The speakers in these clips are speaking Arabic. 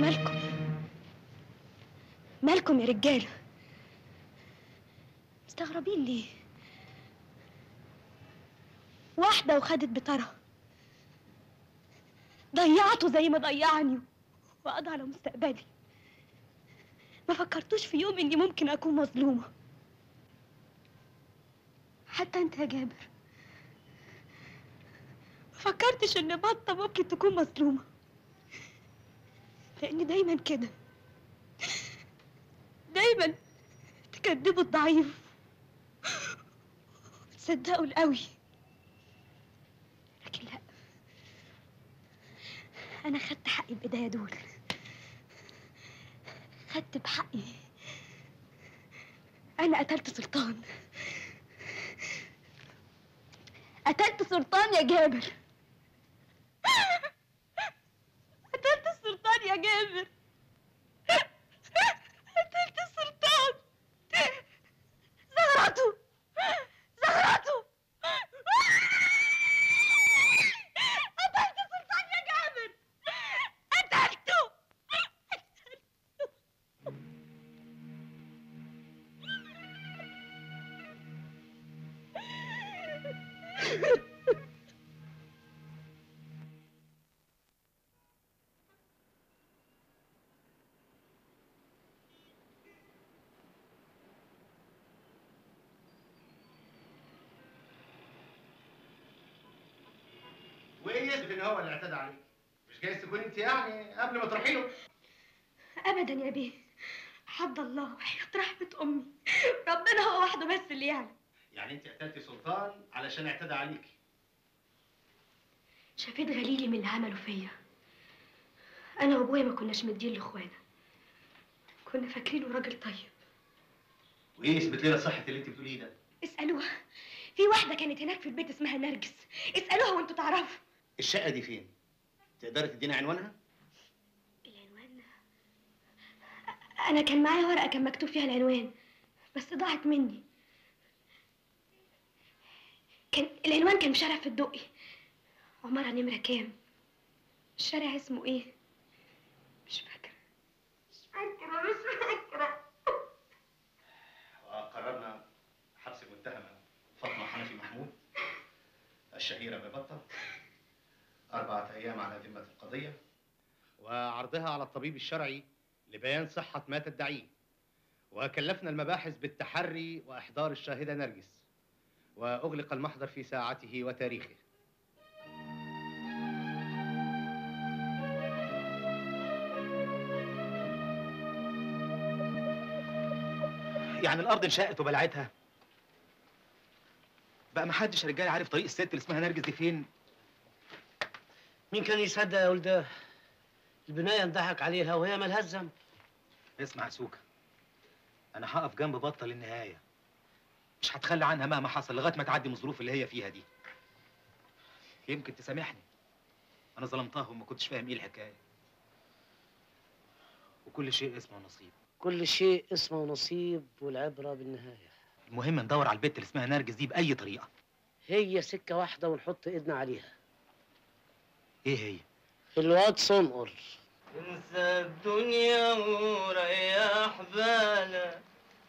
مالكم؟ مالكم يا رجاله؟ مستغربين ليه؟ واحده وخدت بطرها، ضيعته زي ما ضيعني وقضى على مستقبلي. ما فكرتوش في يوم اني ممكن اكون مظلومه؟ حتى انت يا جابر ما فكرتش ان بطه ممكن تكون مظلومه؟ لان دايما كده، دايما تكذبوا الضعيف وتصدقوا القوي. لكن لا، انا خدت حقي بايديا دول، خدت بحقي. انا قتلت سلطان، قتلت سلطان يا جابر، قتلت السلطان يا جابر، قتلت السلطان، زغرته، زغرته، قتلت السلطان يا جابر، قتلته. وايه يثبت ان هو اللي اعتدى عليك؟ مش جايز تكون انت يعني قبل ما تروحي له؟ ابدا يا بيه، حد الله وحياة رحمة امي، ربنا هو وحده بس اللي يعلم. يعني انت قتلتي سلطان علشان اعتدى عليكي؟ شفيت غليلي من اللي عمله فيا. انا وابويا ما كناش مدين لاخوانا، كنا فاكرينه راجل طيب. وايه يثبت لنا صحه اللي انت بتقوليه ده؟ اسالوها، في واحده كانت هناك في البيت اسمها نرجس، اسالوها وانتوا تعرفوا. الشقه دي فين؟ تقدري تدينا عنوانها؟ العنوان؟ انا كان معايا ورقه كان مكتوب فيها العنوان، بس ضاعت مني. العنوان كان في شارع في الدقي، عمارة نمرة كام؟ الشارع اسمه ايه؟ مش فاكرة، مش فاكرة. وقررنا حبس المتهمه فاطمه حنفي محمود الشهيره ببطه 4 أيام على ذمه القضيه، وعرضها على الطبيب الشرعي لبيان صحه ما تدعيه. وكلفنا المباحث بالتحري واحضار الشاهده نرجس، واغلق المحضر في ساعته وتاريخه. يعني الارض انشقت وبلعتها؟ بقى ما حدش رجاله عارف طريق الست اللي اسمها نرجس دي فين؟ مين كان يصدق يا ولده؟ البنايه انضحك عليها وهي مالهاش ذنب. اسمع يا سوكا، انا هقف جنب بطه للنهايه، مش هتخلى عنها مهما حصل لغايه ما تعدي من الظروف اللي هي فيها دي. يمكن تسامحني، انا ظلمتها وما كنتش فاهم ايه الحكايه. وكل شيء اسمه نصيب. كل شيء اسمه نصيب والعبره بالنهايه. المهم ندور على البت اللي اسمها نرجس دي باي طريقه. هي سكه واحده ونحط ايدنا عليها. ايه هي؟ الواد صنقر. انسى الدنيا وريح بالك،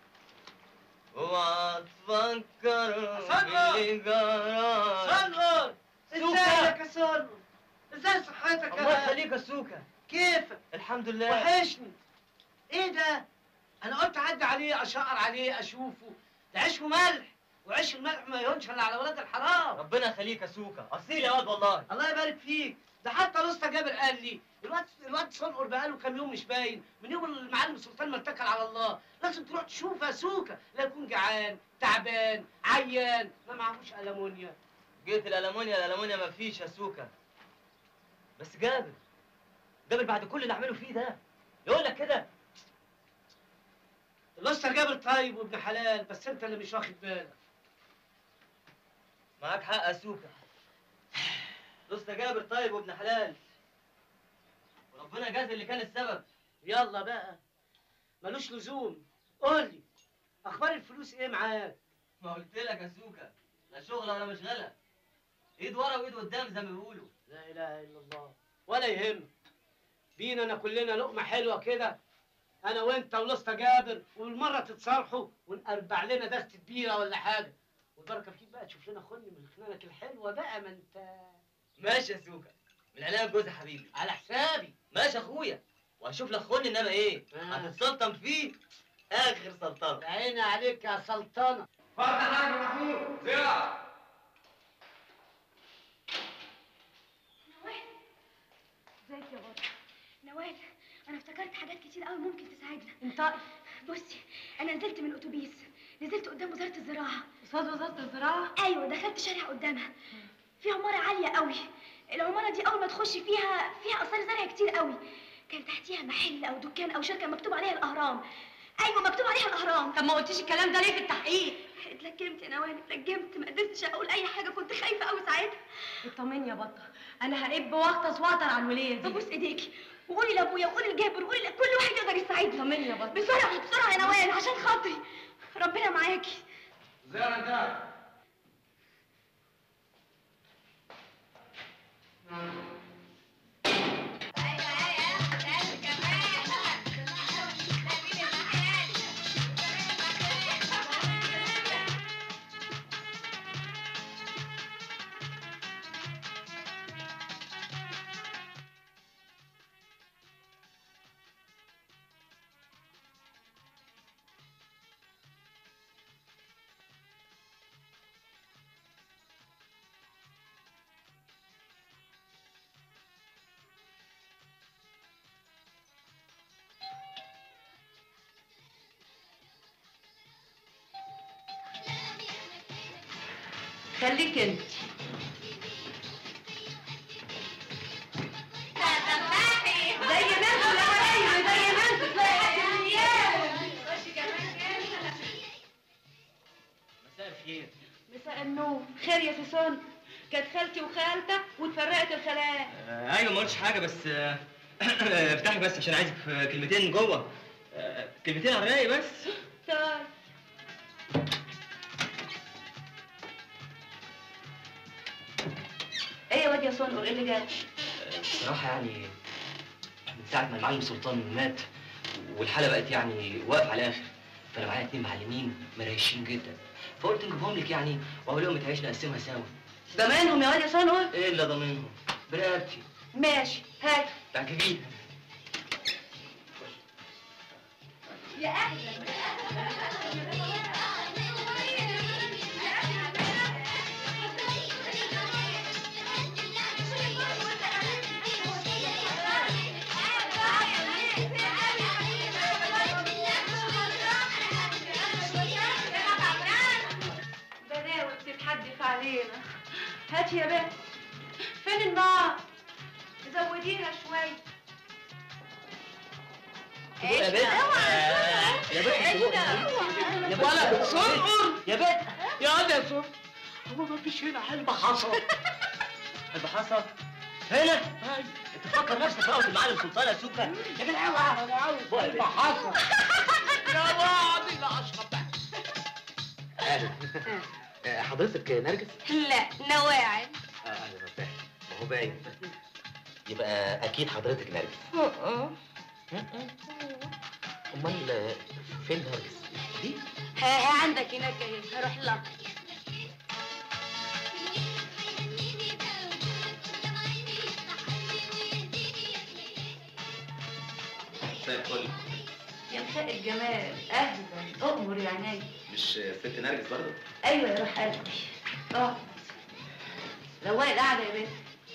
اوعى تفكر باللي جراك. صنقر! ازيك يا صنقر؟ ازاي صحتك يا الله يخليك يا سوكا. كيفك؟ الحمد لله. وحشني. ايه ده؟ انا قلت اعدي عليه اشقر عليه اشوفه، ده عيش وملح، وعيش الملح ما يهونش الا على ولاد الحرام. ربنا يخليك يا سوكا، اصيل يا واد والله. الله يبارك فيك. ده حتى الاسطى جابر قال لي الواد صنقر بقاله كام يوم مش باين، من يوم المعلم سلطان ما اتكل على الله. لازم تروح تشوفه يا سوكا، لا يكون جعان تعبان عيان ما معهوش ألمونيا. جيت الألمونيا ما فيش يا سوكا. بس جابر بعد كل اللي عمله فيه ده يقول لك كده؟ الاسطى جابر طيب وابن حلال، بس انت اللي مش واخد بالك. معاك حق يا سوكا، الاسطى جابر طيب وابن حلال، وربنا جازي اللي كان السبب. يلا بقى ملوش لزوم. قول لي اخبار الفلوس ايه معاك؟ ما قلت لك يا سوكا، لا شغل ولا مشغله، ايد ورا وايد قدام زي ما بيقولوا. لا اله الا الله. ولا يهمك، فينا كلنا لقمه حلوه كده، انا وانت ولسطى جابر، والمره تتصالحوا ونقربع لنا دستة بيره ولا حاجه، والبركه فيك بقى تشوف لنا خن من خنانك الحلوه بقى. ما انت ماشي يا سوكا، من عينيا الجوز يا حبيبي. على حسابي. ماشي يا اخويا، وهشوف لك خن، انما ايه هتتسلطن فيه اخر سلطنه. عيني عليك يا سلطنه. اتفضل يا حاج محمود زيارة. نوال، ازيك يا بابا؟ نوال، انا افتكرت حاجات كتير قوي ممكن تساعدنا. انطقي. بصي، انا نزلت من الاتوبيس، نزلت قدام وزاره الزراعه. قصاد وزاره الزراعه؟ ايوه، دخلت شارع قدامها، في عماره عاليه قوي. العماره دي اول ما تخشي فيها اثار زرع كتير قوي. كان تحتيها محل او دكان او شركه مكتوب عليها الاهرام. ايوه، مكتوب عليها الاهرام. طب ما قلتيش الكلام ده ليه في التحقيق؟ اتلجمت يا نوال، اتلجمت، ما قدرتش اقول اي حاجه، كنت خايفه قوي ساعتها. اطمني يا بطه، انا هقب واغطس واقطر على الوليه دي. ابوس ايديكي وقولي لابويا وقولي لجابر وقولي كل واحد يقدر يساعدني. طمني يا بطه. بسرعه بسرعه يا نوال، عشان خاطري، ربنا معاكي. زيارة انت. خليك انت. زي ما انتوا الاولاني، زي ما انتوا مساء الخير. مساء النور. خير يا سوسن؟ كانت خالتي وخالتك واتفرقت الخلايا. ايوه ما قلتش حاجه، بس افتحي بس عشان عايزك في كلمتين جوه. كلمتين على الرايق بس. طيب. ايه يا واد يا صنقر، ايه اللي جاب؟ بصراحه يعني من ساعه ما المعلم سلطان مات والحاله بقت يعني واقفه على الاخر، فانا معايا 2 معلمين مريشين جدا، فقلت نجيبهم لك يعني واقول لهم تعيش نقسمها سوا. ضمانهم يا واد يا صنقر؟ ايه اللي ضامنهم؟ برقبتي. ماشي، هات. تعجبيها. يا اهلا. بلاوي بتتحدف علينا. هات يا بنت. فين النار؟ زوديها شويه. يا بنت يا بنت يا بنت ولا صنقر يا بنت يا واد يا صنقر، هو ما فيش هنا علبه حصى؟ اللي حصل هنا؟ انت تفكر نفسك في المعلم سلطان يا سوكا؟ يا جدع اوعى، انا عاوز علبه حصى يا بعض. لا اشرب بقى. حضرتك نرجس؟ لا، نواعم. اهلا وسهلا. ما هو باين. يبقى اكيد حضرتك نرجس. امال فين نرجس؟ دي؟ عندك هناك اهي، هروح لها. مساء الفل. يا مساء الجمال، اهلا. اؤمر يا عيني. مش ست نرجس برضه؟ ايوه يا روح قلبي. اه، روقي القعده يا بنت.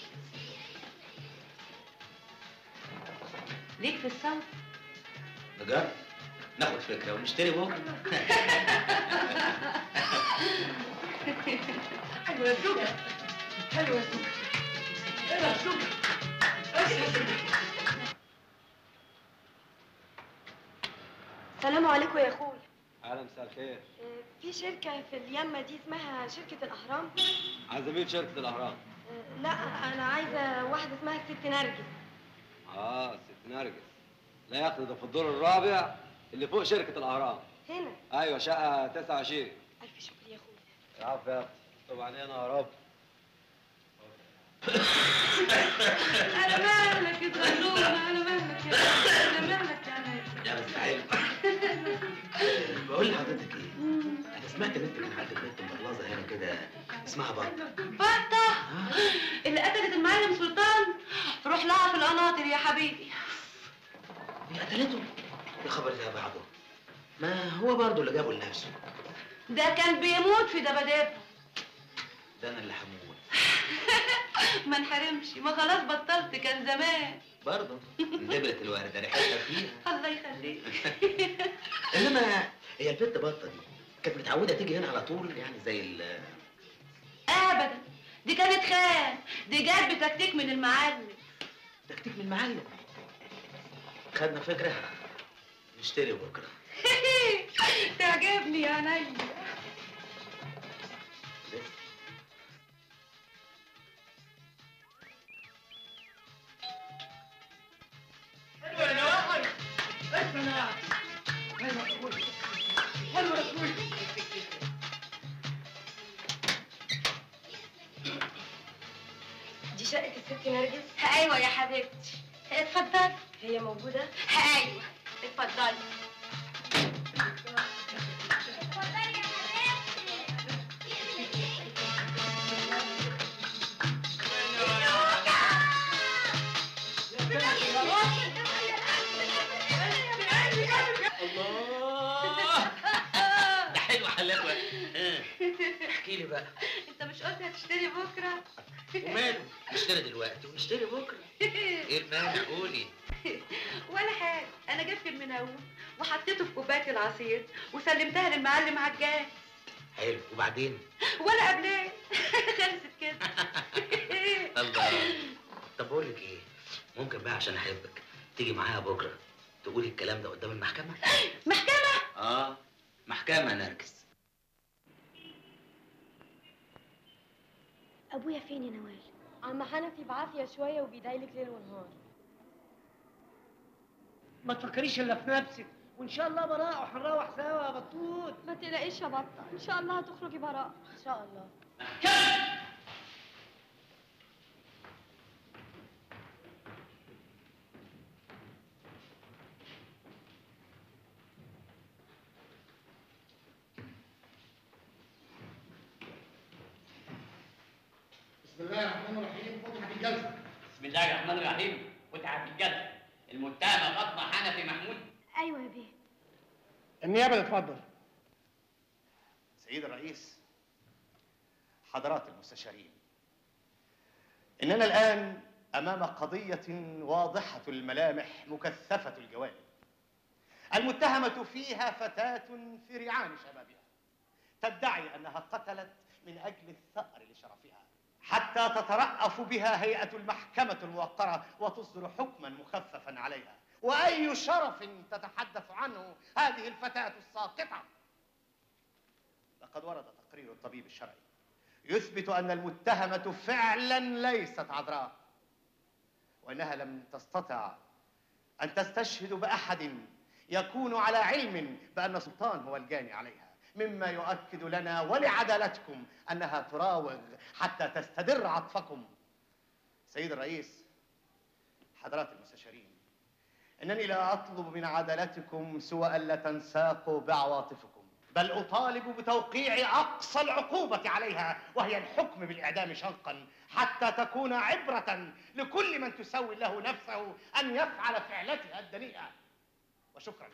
ليك في الصوت؟ نجار؟ ناخد فكره ونشتري بكره. حلو يا سوكا، حلو يا سوكا. ايه يا سوكا؟ السلام عليكم يا اخويا. اهلا، مساء الخير. في شركه في اليمه دي اسمها شركه الاهرام. عايزه مين شركه الاهرام؟ لا، انا عايزه واحده اسمها الست نرجس. ست نرجس. لا يا اخي، ده في الدور الرابع اللي فوق شركه الاهرام. هنا. ايوه، شقه 29. الف شكر يا اخويا. العفو يا اختي. طب علينا يا رب. على مهلك يا صغنونه، على مهلك يا على مهلك يا لا بس عيب. بقول لحضرتك ايه؟ انا سمعت ان انت كان عندك بنت مبلظه هنا كده اسمها بطه. بطه اللي قتلت المعلم سلطان؟ روح لها في القناطر يا حبيبي. هي قتلته؟ يا خبر ده بعضه. ما هو برضه اللي جابه لنفسه. ده كان بيموت في دبادبه. ده انا اللي هموت. ما انحرمش، ما خلاص بطلت، كان زمان. برضه دبلة الوردة ريحتها فيها. الله يخليك. انما هي البنت بطه دي كانت متعوده تيجي هنا على طول يعني زي ابدا، دي كانت خان، دي جت بتكتيك من المعلم. تكتيك من المعلم. خدنا فكره نشتري بكره. تعجبني يا عينيا. حلو يا نواحي. اسمع حلو يا اخوي، حلو يا اخوي. دي شقة الست نرجس؟ ايوه يا حبيبتي. اتفضلي. هي موجودة؟ ايوه اتفضلي. الله ده حلو حلاوه. احكي لي بقى. انت مش قلت هتشتري بكره؟ وماله نشتري دلوقتي ونشتري بكره. ايه المانع؟ قولي. ولا حاجه، انا جبت المنوم وحطيته في كوبايه العصير وسلمتها للمعلم عجاج. حلو وبعدين؟ ولا قبلين. خلصت كده. الله. طب بقول لك ايه، ممكن بقى عشان احبك تيجي معايا بكره تقولي الكلام ده قدام المحكمه؟ محكمه؟ محكمه نرجس. ابويا فين يا نوال؟ عم حنفي بعافيه شويه وبيضايقلك ليل ونهار. ما تفكريش الا في نفسك، وان شاء الله براء وهنروح سوا يا بطوط. ما تقلقيش يا بطه، ان شاء الله هتخرجي براء. ان شاء الله. بسم الله الرحمن الرحيم. فتحت الجلسة. بسم الله الرحمن الرحيم. فتحت الجلسة. المتهمة فاطمة حنفي محمود. ايوه يا بيه. النيابة تتفضل. سيد الرئيس، حضرات المستشارين، إننا الآن أمام قضية واضحة الملامح مكثفة الجوانب. المتهمة فيها فتاة في ريعان شبابها، تدعي أنها قتلت من أجل الثأر لشرفها، حتى تترأف بها هيئة المحكمة الموقرة وتصدر حكما مخففا عليها. وأي شرف تتحدث عنه هذه الفتاة الساقطة؟ لقد ورد تقرير الطبيب الشرعي يثبت أن المتهمة فعلا ليست عذراء، وأنها لم تستطع أن تستشهد بأحد يكون على علم بأن سلطان هو الجاني عليها، مما يؤكد لنا ولعدالتكم أنها تراوغ حتى تستدر عطفكم. سيد الرئيس، حضرات المستشارين، إنني لا أطلب من عدالتكم سوى ألا تنساقوا بعواطفكم، بل أطالب بتوقيع أقصى العقوبة عليها، وهي الحكم بالإعدام شنقا، حتى تكون عبرة لكل من تسوي له نفسه أن يفعل فعلتها الدنيئة. وشكرا.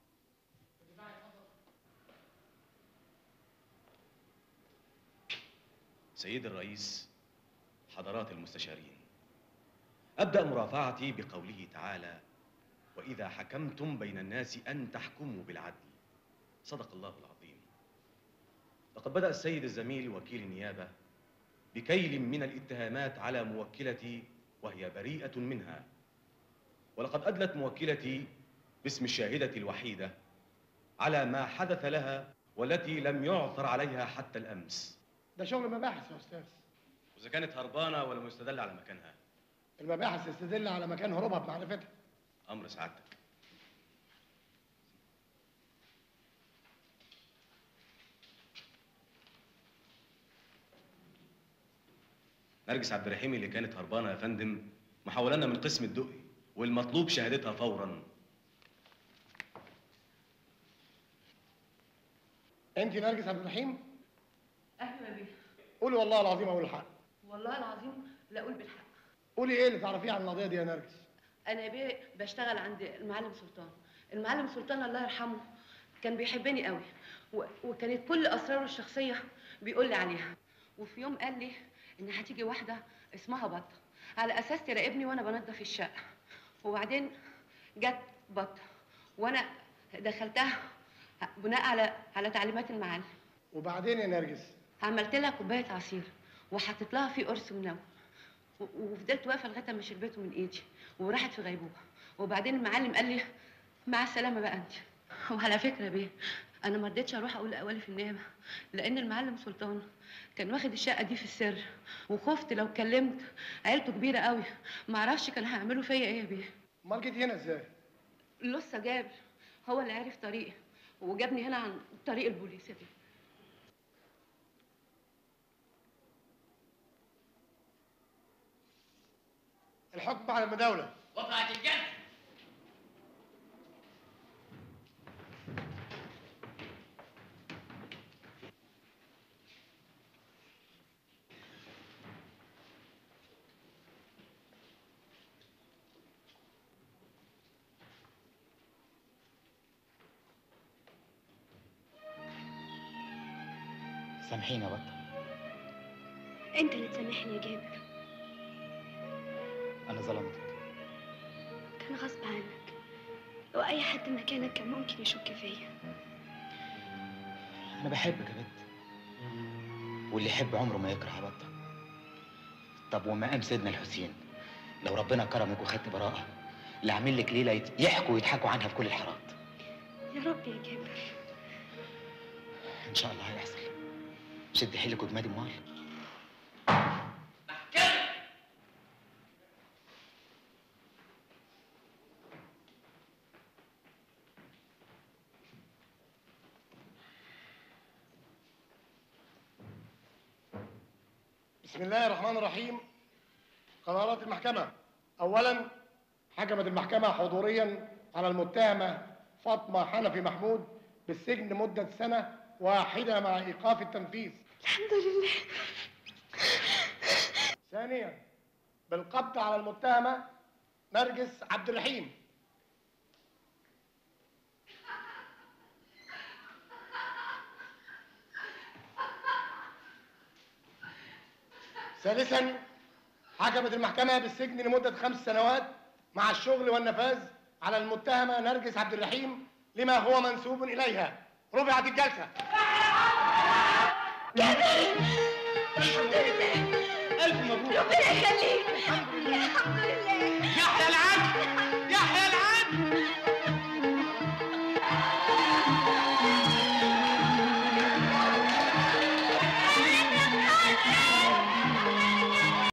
سيد الرئيس، حضرات المستشارين، أبدأ مرافعتي بقوله تعالى: وإذا حكمتم بين الناس أن تحكموا بالعدل. صدق الله العظيم. لقد بدأ السيد الزميل وكيل النيابة بكيل من الاتهامات على موكلتي وهي بريئة منها، ولقد أدلت موكلتي باسم الشاهدة الوحيدة على ما حدث لها والتي لم يعثر عليها حتى الأمس. ده شغل مباحث يا أستاذ. وإذا كانت هربانة ولم يستدل على مكانها؟ المباحث تستدل على مكان هروبها بمعرفتها. أمر سعادتك. نرجس عبد الرحيم اللي كانت هربانه يا فندم محولنا من قسم الدقي، والمطلوب شهادتها فورا. انت نرجس عبد الرحيم؟ ايوه بيه. قولي والله العظيم اقول الحق. والله العظيم لا اقول بالحق. قولي ايه اللي تعرفيه عن القضيه دي يا نرجس؟ انا يا بيه بشتغل عند المعلم سلطان. المعلم سلطان الله يرحمه كان بيحبني قوي، وكانت كل اسراره الشخصيه بيقول لي عليها. وفي يوم قال لي ان هتيجي واحده اسمها بطه على اساس تراقبني وانا بنظف الشقه، وبعدين جت بطه وانا دخلتها بناء على تعليمات المعلم. وبعدين يا نرجس؟ عملت لها كوبايه عصير وحطيت لها فيه قرص منوم، وفضلت واقفه لغايه ما شربته من ايدي وراحت في غيبوبه. وبعدين المعلم قال لي مع السلامه بقى انت. وعلى فكره بيه انا ما رضيتش اروح اقول لاولي في النيابه لان المعلم سلطان كان واخد الشقه دي في السر، وخفت لو اتكلمت عيلته كبيره قوي ما اعرفش كان هيعملوا فيا ايه يا بيه. امال جيت هنا ازاي؟ لسه جابر هو اللي عرف طريقي وجابني هنا عن طريق البوليس يا بيه. الحكم على المداوله. وقعت الجلسه. سامحيني يا بطه. انت اللي تسامحني يا جابر. انا ظلمتك. كان غصب عنك، واي حد مكانك كان ممكن يشك فيا. انا بحبك يا بنت، واللي يحب عمره ما يكره يا بطه. طب ومقام سيدنا الحسين لو ربنا كرمك وخدت براءه، اللي عامل لك ليله يحكوا ويضحكوا عنها في كل الحارات. يا رب يا جابر. ان شاء الله هيحصل. شدي حيلك وجمادي امال. بسم الله الرحمن الرحيم. قرارات المحكمة. أولاً حكمت المحكمة حضورياً على المتهمة فاطمة حنفي محمود بالسجن مدة 1 سنة مع إيقاف التنفيذ. الحمد لله. ثانياً بالقبض على المتهمة نرجس عبد الرحيم. ثالثاً حكمت المحكمة بالسجن لمدة 5 سنوات مع الشغل والنفاذ على المتهمة نرجس عبد الرحيم لما هو منسوب إليها. رفعت الجلسة. الحمد لله. ألف مبروك. ربنا يخليك. الحمد لله. يحيى العدل. يحيى العدل.